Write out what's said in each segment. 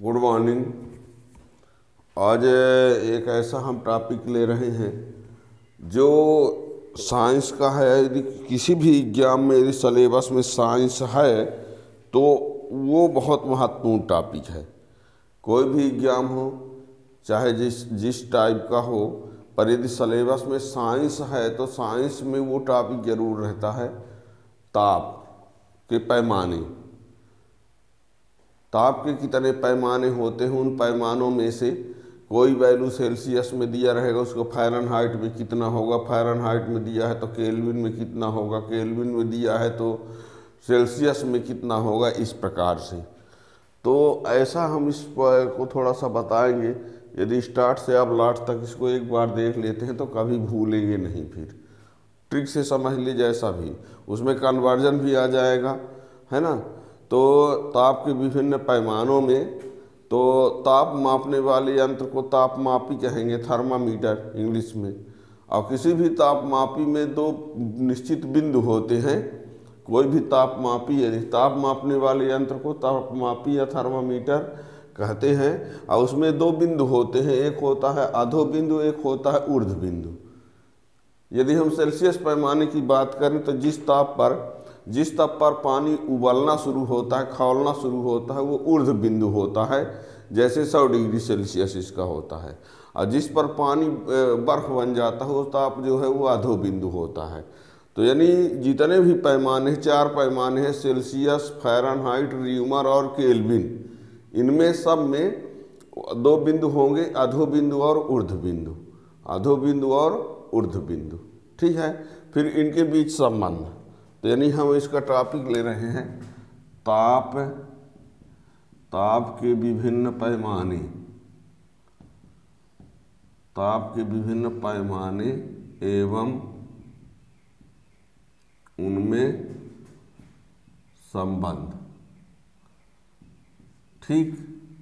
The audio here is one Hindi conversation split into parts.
Good morning. आज एक ऐसा हम टॉपिक ले रहे हैं जो साइंस का है। यदि किसी भी एग्जाम में यदि सिलेबस में साइंस है तो वो बहुत महत्वपूर्ण टॉपिक है। कोई भी एग्जाम हो, चाहे जिस टाइप का हो, पर यदि सिलेबस में साइंस है तो साइंस में वो टॉपिक जरूर रहता है। ताप के पैमाने, ताप के कितने पैमाने होते हैं, उन पैमानों में से कोई वैल्यू सेल्सियस में दिया रहेगा, उसको फ़ारेनहाइट में कितना होगा, फ़ारेनहाइट में दिया है तो केल्विन में कितना होगा, केल्विन में दिया है तो सेल्सियस में कितना होगा, इस प्रकार से। तो ऐसा हम इस को थोड़ा सा बताएंगे। यदि स्टार्ट से आप लास्ट तक इसको एक बार देख लेते हैं तो कभी भूलेंगे नहीं। फिर ट्रिक से समझ ली, जैसा भी उसमें कन्वर्जन भी आ जाएगा, है ना। तो ताप के विभिन्न पैमानों में, तो ताप मापने वाले यंत्र को तापमापी कहेंगे, थर्मामीटर इंग्लिश में। और किसी भी तापमापी में दो निश्चित बिंदु होते हैं। कोई भी तापमापी, यदि ताप मापने वाले यंत्र को तापमापी या थर्मामीटर कहते हैं। और उसमें दो बिंदु होते हैं, एक होता है अधो बिंदु, एक होता है ऊर्ध्व बिंदु। यदि हम सेल्सियस पैमाने की बात करें तो जिस ताप पर पानी उबलना शुरू होता है, खौलना शुरू होता है, वो ऊर्ध्व बिंदु होता है। जैसे 100 डिग्री सेल्सियस इसका होता है। और जिस पर पानी बर्फ बन जाता है, वो ताप जो है वो अधो बिंदु होता है। तो यानी जितने भी पैमाने, 4 पैमाने हैं, सेल्सियस, फ़ारेनहाइट, र्यूमर और केल्विन, इनमें सब में 2 बिंदु होंगे, अधो बिंदु और ऊर्ध्व बिंदु, अधो बिंदु और ऊर्ध्व बिंदु। ठीक है। फिर इनके बीच संबंध। तो यानी हम इसका टॉपिक ले रहे हैं ताप के विभिन्न पैमाने, ताप के विभिन्न पैमाने एवं उनमें संबंध। ठीक।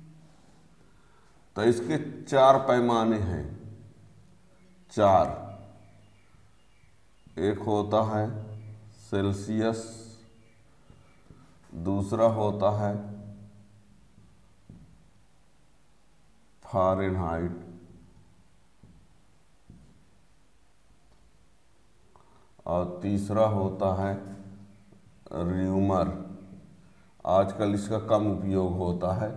तो इसके 4 पैमाने हैं, 4। एक होता है सेल्सियस, दूसरा होता है फ़ारेनहाइट, और तीसरा होता है र्यूमर। आजकल इसका कम उपयोग होता है,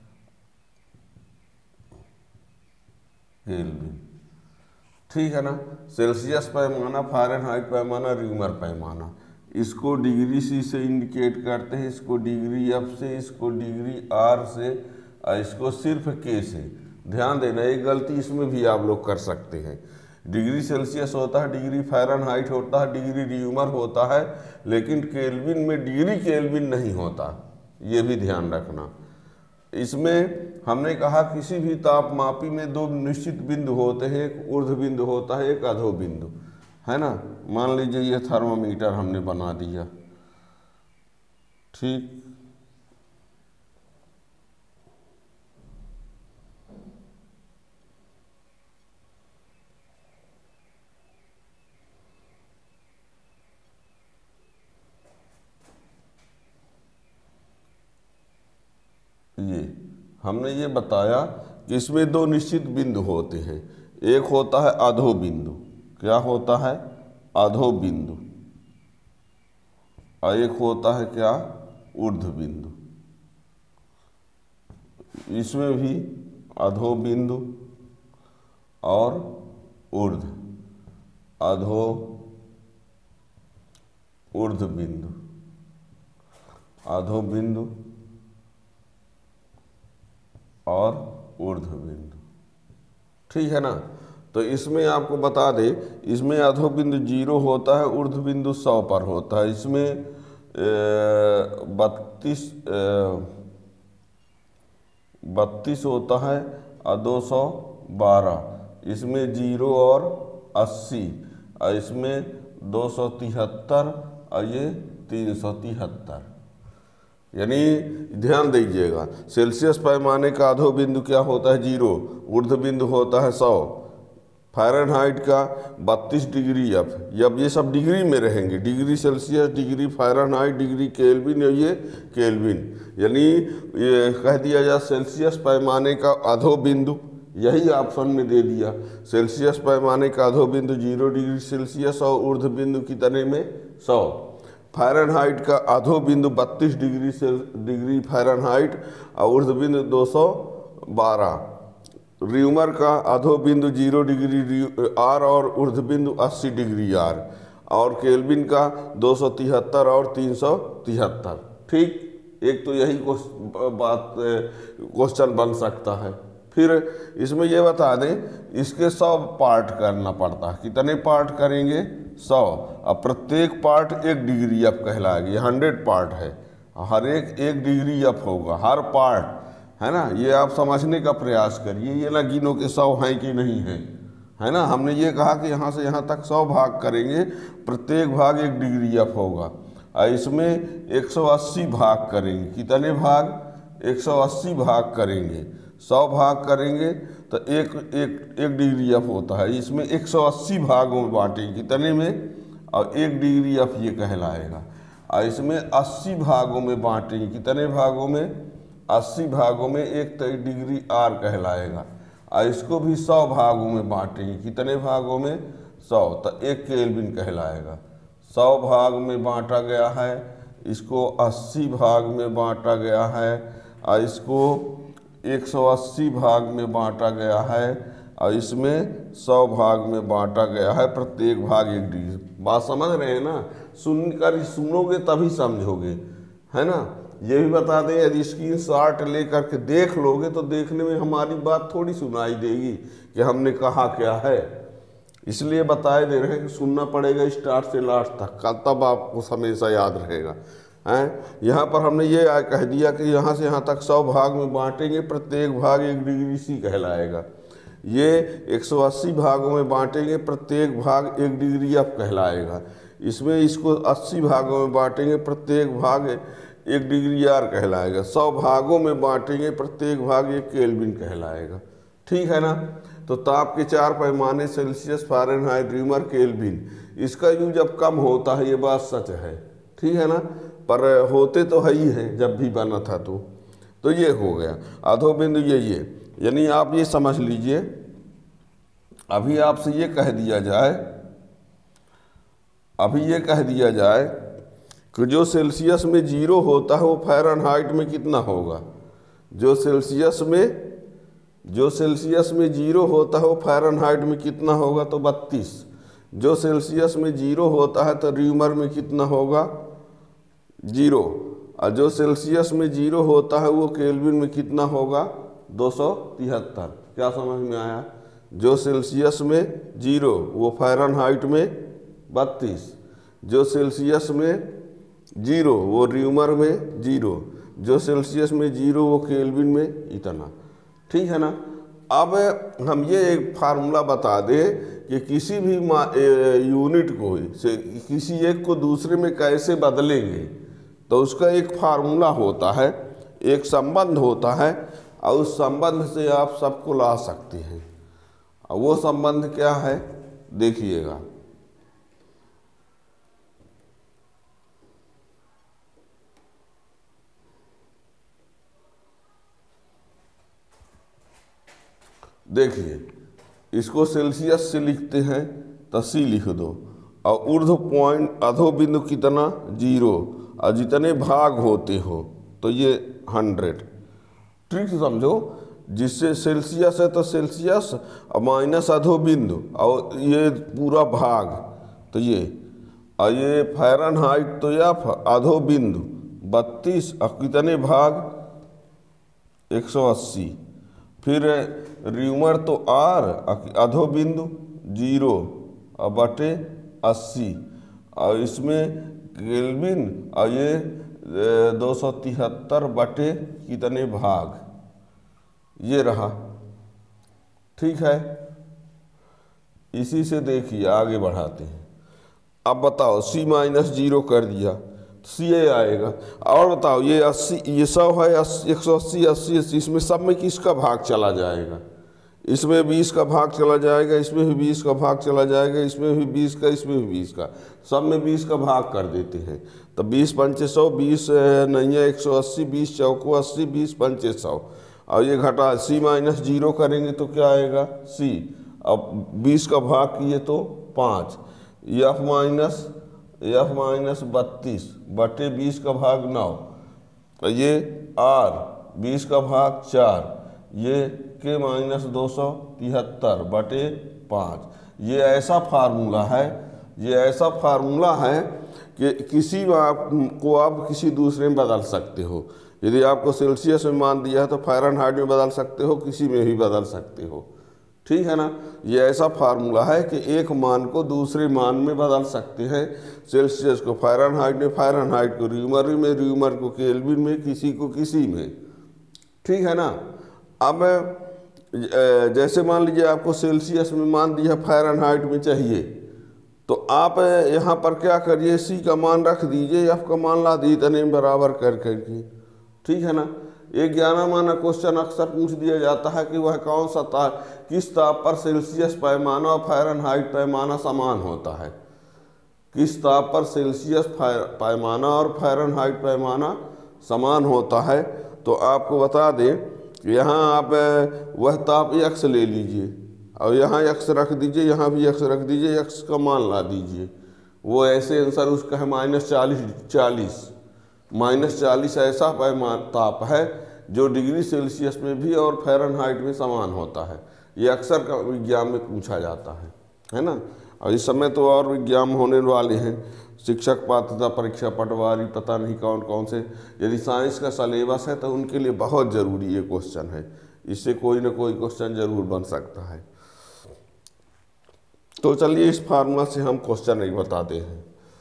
केल्विन। ठीक है ना। सेल्सियस पैमाना, फ़ारेनहाइट पैमाना, र्यूमर पैमाना। इसको डिग्री सी से इंडिकेट करते हैं, इसको डिग्री एफ से, इसको डिग्री आर से, और इसको सिर्फ के से। ध्यान देना, एक गलती इसमें भी आप लोग कर सकते हैं। डिग्री सेल्सियस होता है, डिग्री फ़ारेनहाइट होता है, डिग्री र्यूमर होता है, लेकिन केल्विन में डिग्री केल्विन नहीं होता, ये भी ध्यान रखना। इसमें हमने कहा किसी भी तापमापी में 2 निश्चित बिंदु होते हैं, एक ऊर्ध्व बिंदु होता है, एक अधो बिंदु, है ना। मान लीजिए ये थर्मामीटर हमने बना दिया। ठीक। हमने ये बताया कि इसमें 2 निश्चित बिंदु होते हैं। एक होता है अधो बिंदु। क्या होता है? अधो बिंदु। और एक होता है क्या? ऊर्ध्व बिंदु। इसमें भी अधो बिंदु और ऊर्ध्व, अधो ऊर्ध्व बिंदु, अधो बिंदु और ऊर्ध्व बिंदु। ठीक है ना। तो इसमें आपको बता दे, इसमें अधो बिंदु 0 होता है, ऊर्ध्व बिंदु 100 पर होता है। इसमें 32 होता है और 212। इसमें 0 और 80, और इसमें 273 और ये 373। यानी ध्यान दीजिएगा, सेल्सियस पैमाने का अधो बिंदु क्या होता है? 0। ऊर्ध्व बिंदु होता है 100। फ़ारेनहाइट का 32 डिग्री एफ। अब ये सब डिग्री में रहेंगे, degree Celsius, degree Fahrenheit, degree Kelvin, और ये केल्विन। यानी ये कह दिया जाए सेल्सियस पैमाने का अधो बिंदु, यही ऑप्शन में दे दिया। सेल्सियस पैमाने का अधो बिंदु 0 डिग्री सेल्सियस और ऊर्ध्व बिंदु कितने में 100। फ़ारेनहाइट का अधो बिंदु 32 डिग्री फ़ारेनहाइट और ऊर्ध्व बिंदु 212। र्यूमर का अधो बिंदु 0 डिग्री आर और ऊर्ध्व बिंदु 80 डिग्री आर, और केल्विन का 273 और 373। ठीक, एक तो यही क्वेश्चन बन सकता है। फिर इसमें ये बता दें, इसके 100 पार्ट करना पड़ता है। कितने पार्ट करेंगे? 100। अब प्रत्येक पार्ट 1 डिग्री अप कहलाएगी। 100 पार्ट है, हर एक 1 डिग्री अप होगा हर पार्ट, है ना। ये आप समझने का प्रयास करिए, ये ना गिनो के 100 हैं कि नहीं हैं, है ना। हमने ये कहा कि यहाँ से यहाँ तक 100 भाग करेंगे, प्रत्येक भाग 1 डिग्री अप होगा। और इसमें 180 भाग करेंगे। कितने भाग? 180 भाग करेंगे। 100 भाग करेंगे तो एक डिग्री अप होता है। इसमें 180 भागों में बांटेंगे, कितने में? और 1 डिग्री अप ये कहलाएगा। और इसमें 80 भागों में बांटेंगे, कितने भागों में? 80 भागों में 1 डिग्री आर कहलाएगा। और इसको भी 100 भागों में बांटेंगे, कितने भागों में? 100, तो 1 केल्विन कहलाएगा। 100 भाग में बांटा गया है, इसको 80 भाग में बांटा गया है, और इसको 180 भाग में बांटा गया है, और इसमें 100 भाग में बांटा गया है। प्रत्येक भाग 1 डिग्री। बात समझ रहे हैं ना? सुनकर सुनोगे तभी समझोगे, है ना। ये भी बता दें, यदि स्क्रीनशॉट लेकर के देख लोगे तो देखने में हमारी बात थोड़ी सुनाई देगी कि हमने कहा क्या है। इसलिए बताए दे रहे हैं कि सुनना पड़ेगा स्टार्ट से लास्ट तक, तब आपको हमेशा याद रहेगा। हैं, यहाँ पर हमने ये कह दिया कि यहाँ से यहाँ तक 100 भाग में बांटेंगे, प्रत्येक भाग 1 डिग्री सी कहलाएगा। ये 180 भागों में बांटेंगे, प्रत्येक भाग 1 डिग्री अप कहलाएगा। इसमें इसको 80 भागों में बांटेंगे, प्रत्येक भाग 1 डिग्री आर कहलाएगा। 100 भागों में बांटेंगे, प्रत्येक भाग 1 केल्विन कहलाएगा। ठीक है ना। तो ताप के 4 पैमाने सेल्सियस, फ़ारेनहाइट, र्यूमर, केल्विन, इसका यूज अब कम होता है, ये बात सच है। ठीक है ना, पर होते तो है ही हैं जब भी बना था। तो ये हो गया अधो बिंदु। ये यानी आप ये समझ लीजिए, अभी आपसे ये कह दिया जाए, कि जो सेल्सियस में 0 होता है वो फ़ारेनहाइट में कितना होगा? जो सेल्सियस में 0 होता है वो फ़ारेनहाइट में कितना होगा? तो 32। जो सेल्सियस में 0 होता है तो र्यूमर में कितना होगा? 0। और जो सेल्सियस में 0 होता है वो केल्विन में कितना होगा? 273। क्या समझ में आया? जो सेल्सियस में 0 वो फ़ारेनहाइट में 32, जो सेल्सियस में 0 वो र्यूमर में 0, जो सेल्सियस में 0 वो केल्विन में इतना। ठीक है ना। अब हम ये एक फार्मूला बता दें कि किसी भी यूनिट को किसी एक को दूसरे में कैसे बदलेंगे, तो उसका एक फार्मूला होता है, एक संबंध होता है, और उस संबंध से आप सबको ला सकते हैं। और वो संबंध क्या है देखिएगा। देखिए, इसको सेल्सियस से लिखते हैं तो C लिख दो, और ऊर्ध्व पॉइंट अधो बिंदु कितना? 0, और जितने भाग होते हो तो ये 100। ठीक समझो, जिससे सेल्सियस है तो सेल्सियस और माइनस अधो बिंदु और ये पूरा भाग, तो ये, और ये फ़ारेनहाइट तो या अधो बिंदु 32 और कितने भाग? 180। फिर र्यूमर तो R, अधो बिंदु 0 और बटे 80, और इसमें केल्विन, और ये 273 बटे कितने भाग, ये रहा। ठीक है, इसी से देखिए आगे बढ़ाते हैं। अब बताओ C - 0 कर दिया, C आएगा। और बताओ ये 80, ये 100 है, 180, 80, इसमें सब में किसका भाग चला जाएगा? इसमें 20 का भाग चला जाएगा, इसमें भी 20 का भाग चला जाएगा, इसमें भी 20 का, इसमें भी 20 का, सब में 20 का भाग कर देते हैं। तो 20 पंचे 100, 20 नहीं है 180, 20 चौको 80, 20 पंचे 100, और ये घटा C माइनस 0 करेंगे तो क्या आएगा C। अब 20 का भाग किए तो 5, F माइनस 32 बटे 20 का भाग 9, ये R 20 का भाग 4, ये K माइनस 273 बटे 5। ये ऐसा फार्मूला है कि किसी को आप किसी दूसरे में बदल सकते हो। यदि आपको सेल्सियस में मान दिया है तो फ़ारेनहाइट में बदल सकते हो, किसी में भी बदल सकते हो, ठीक है ना। ये ऐसा फार्मूला है कि एक मान को दूसरे मान में बदल सकते हैं। सेल्सियस को फ़ारेनहाइट में, फ़ारेनहाइट को र्यूमर में, र्यूमर को केल्विन में, किसी को किसी में, ठीक है ना। अब जैसे मान लीजिए आपको सेल्सियस में मान दिया, फ़ारेनहाइट में चाहिए, तो आप यहाँ पर क्या करिए, C का मान रख दीजिए, F का मान ला दीजिए, इतने बराबर कर करके, ठीक है ना। एक 11 माना क्वेश्चन अक्सर पूछ दिया जाता है कि वह कौन सा किस ताप पर सेल्सियस पैमाना और फ़ारेनहाइट पैमाना समान होता है। किस ताप पर सेल्सियस पैमाना और फ़ारेनहाइट पैमाना समान होता है। तो आपको बता दें, यहाँ आप वह ताप x ले लीजिए और यहाँ x रख दीजिए, यहाँ भी x रख दीजिए, x का मान ला दीजिए। वो ऐसे आंसर उसका है -40 ऐसा ताप है जो डिग्री सेल्सियस में भी और फ़ारेनहाइट में समान होता है। ये अक्सर का विज्ञान में पूछा जाता है ना। और इस समय तो और विज्ञान होने वाले हैं, शिक्षक पात्रता परीक्षा, पटवारी, पता नहीं कौन कौन से। यदि साइंस का सिलेबस है तो उनके लिए बहुत ज़रूरी ये क्वेश्चन है, इससे कोई ना कोई क्वेश्चन जरूर बन सकता है। तो चलिए इस फार्मूला से हम क्वेश्चन एक बताते हैं।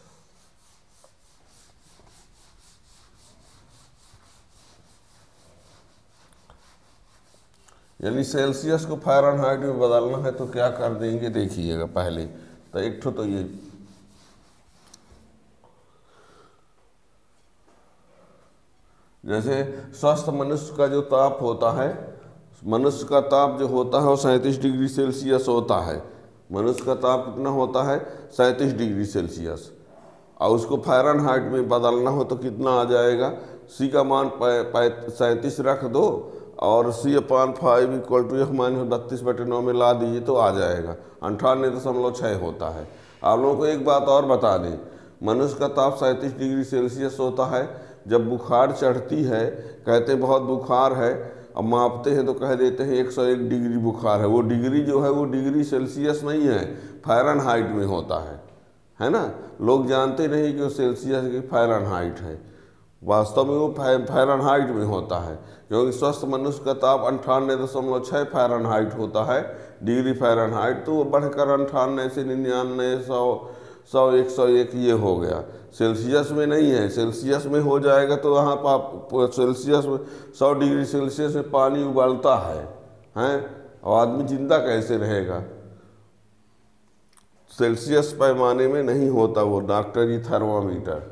यानी सेल्सियस को फ़ारेनहाइट में बदलना है तो क्या कर देंगे, देखिएगा। पहले तो एक तो ये जैसे स्वस्थ मनुष्य का जो ताप होता है, मनुष्य का ताप जो होता है वो 37 डिग्री सेल्सियस होता है। मनुष्य का ताप कितना होता है, 37 डिग्री सेल्सियस। और उसको फ़ारेनहाइट में बदलना हो तो कितना आ जाएगा, C का मान 37 रख दो और C/5 = F माइनस 32/9 में ला दीजिए तो आ जाएगा 98.6 होता है। आप लोगों को एक बात और बता दें, मनुष्य का ताप 37 डिग्री सेल्सियस होता है। जब बुखार चढ़ती है, कहते बहुत बुखार है, अब मापते हैं तो कह देते हैं 101 डिग्री बुखार है। वो डिग्री जो है वो डिग्री सेल्सियस नहीं है, फ़ारेनहाइट में होता है ना। लोग जानते नहीं कि वो सेल्सियस की फ़ारेनहाइट है, वास्तव में वो फ़ारेनहाइट में होता है। क्योंकि स्वस्थ मनुष्य का ताप 98.6 फ़ारेनहाइट होता है, डिग्री फ़ारेनहाइट। तो वो बढ़कर 98 से 99, 100, 101 ये हो गया। सेल्सियस में नहीं है, सेल्सियस में हो जाएगा तो वहाँ पर सेल्सियस में 100 डिग्री सेल्सियस में पानी उबलता है और आदमी जिंदा कैसे रहेगा। सेल्सियस पैमाने में नहीं होता वो डॉक्टरी थर्मामीटर।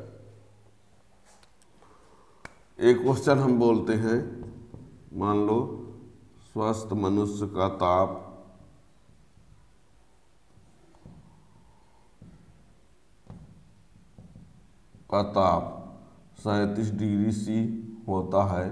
एक क्वेश्चन हम बोलते हैं, मान लो स्वस्थ मनुष्य का ताप का ताप 37 डिग्री C होता है।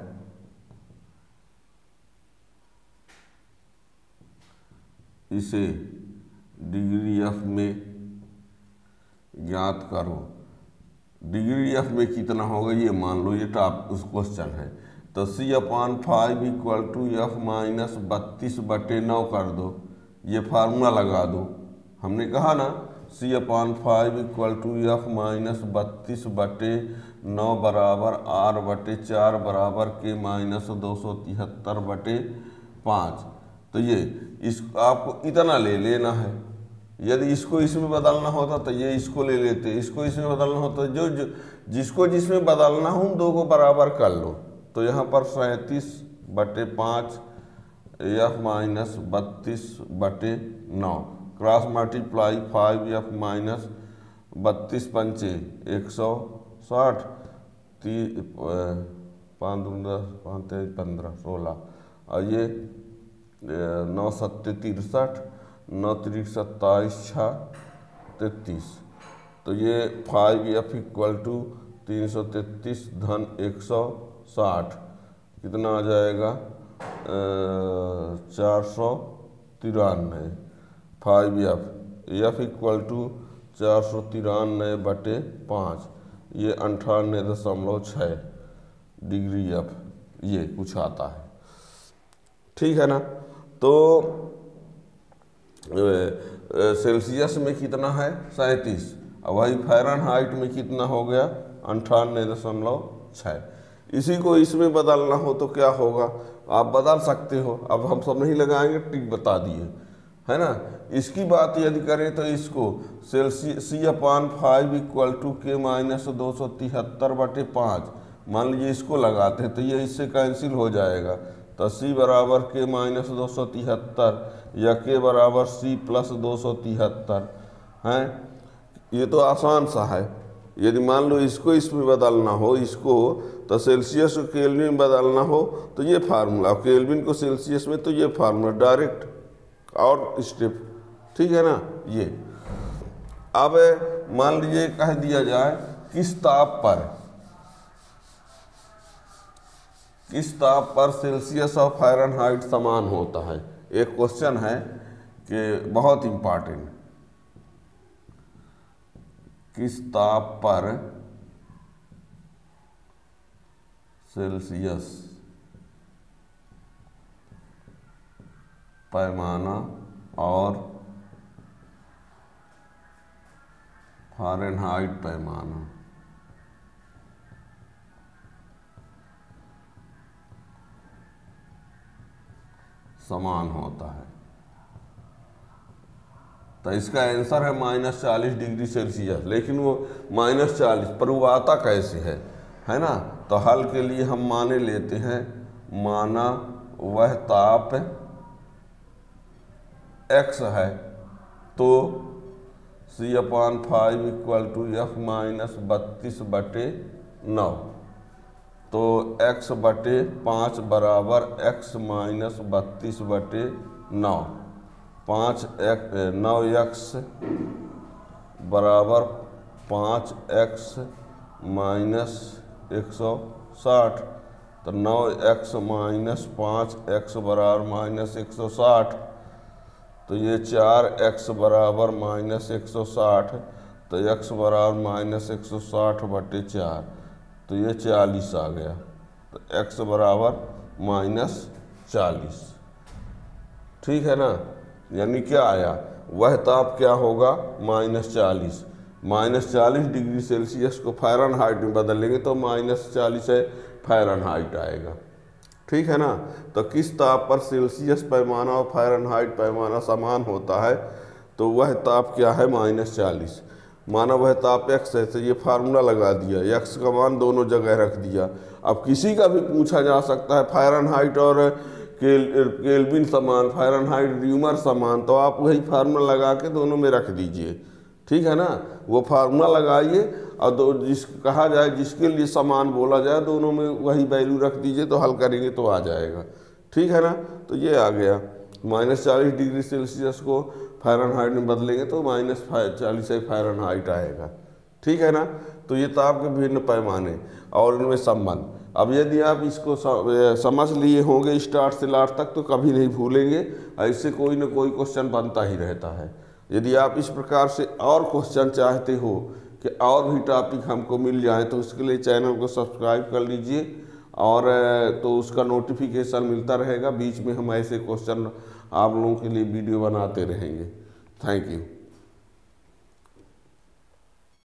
इसे डिग्री F में ज्ञात करो। डिग्री F में कितना होगा ये मान लो, ये टॉप उस क्वेश्चन है। तो C/5 = F माइनस 32/9 कर दो, ये फार्मूला लगा दो। हमने कहा ना C/5 = F माइनस 32/9 बराबर R/4 बराबर K माइनस 273/5। तो ये आपको इतना ले लेना है। यदि इसको इसमें बदलना होता तो ये इसको ले लेते, इसको इसमें बदलना होता जिसको जिसमें बदलना हो उन दो को बराबर कर लो। तो यहाँ पर 37/5 F minus 32/9 cross multiply 5 F minus 32 पंचे 160, 5 × 10 = 5 × 3 = 15, 16 और ये 9 सत्ते 63, 9 त्रिक 27, 6 33। तो ये 5F इक्वल टू 333 धन 160 कितना आ जाएगा 493। 5F इक्वल टू 493/5, ये 98.6 डिग्री F ये कुछ आता है। ठीक है ना। तो सेल्सियस में कितना है 37, अब वही फ़ारेनहाइट में कितना हो गया 98.6। इसी को इसमें बदलना हो तो क्या होगा, आप बदल सकते हो। अब हम सब नहीं लगाएंगे, टिक बता दिए, है ना। इसकी बात यदि करें तो इसको C/5 equal to K minus 273/5 मान लीजिए इसको लगाते हैं तो ये इससे कैंसिल हो जाएगा। तो C बराबर K माइनस 273 या K बराबर C प्लस 273 हैं। ये तो आसान सा है। यदि मान लो इसको इसमें बदलना हो, इसको तो सेल्सियस को केल्विन में बदलना हो तो ये फार्मूला, केल्विन को सेल्सियस में तो ये फार्मूला डायरेक्ट और स्टेप। ठीक है ना। ये अब मान लीजिए कह दिया जाए किस ताप पर सेल्सियस और फ़ारेनहाइट समान होता है। एक क्वेश्चन है कि बहुत इम्पॉर्टेंट, किस ताप पर सेल्सियस पैमाना और फ़ारेनहाइट पैमाना समान होता है। तो इसका आंसर है -40 डिग्री सेल्सियस। लेकिन वो -40 पर वो आता कैसे है ना। तो हल के लिए हम माने लेते हैं, माना वह ताप x है तो C/5 equal to F minus 32/9। तो x/5 बराबर x माइनस 32/9। 9x बराबर 5x माइनस 160। तो 9x माइनस 5x बराबर माइनस 160। तो ये 4x बराबर माइनस 160। तो x बराबर माइनस 160/4। तो ये 40 आ गया। तो x बराबर -40। ठीक है ना। यानी क्या आया, वह ताप क्या होगा -40। -40 डिग्री सेल्सियस को फ़ारेनहाइट में बदलेंगे तो -40 है फ़ारेनहाइट आएगा। ठीक है ना। तो किस ताप पर सेल्सियस पैमाना और फ़ारेनहाइट पैमाना समान होता है, तो वह ताप क्या है -40। माना वह ताप x है, तो ये फार्मूला लगा दिया, x का मान दोनों जगह रख दिया। अब किसी का भी पूछा जा सकता है फ़ारेनहाइट और केल्विन समान, फ़ारेनहाइट र्यूमर समान, तो आप वही फार्मूला लगा के दोनों में रख दीजिए। ठीक है ना। वो फार्मूला लगाइए और कहा जाए जिसके लिए समान बोला जाए दोनों में वही वैल्यू रख दीजिए, तो हल करेंगे तो आ जाएगा। ठीक है ना। तो ये आ गया -40 डिग्री सेल्सियस को फ़ारेनहाइट में बदलेंगे तो -40 फ़ारेनहाइट आएगा। ठीक है ना। तो ये ताप के भिन्न पैमाने और इनमें संबंध। अब यदि आप इसको समझ लिए होंगे स्टार्ट से लास्ट तक तो कभी नहीं भूलेंगे। ऐसे कोई ना कोई क्वेश्चन बनता ही रहता है। यदि आप इस प्रकार से और क्वेश्चन चाहते हो कि और भी टॉपिक हमको मिल जाए तो उसके लिए चैनल को सब्सक्राइब कर लीजिए और तो उसका नोटिफिकेशन मिलता रहेगा। बीच में हम ऐसे क्वेश्चन आप लोगों के लिए वीडियो बनाते रहेंगे। Thank you.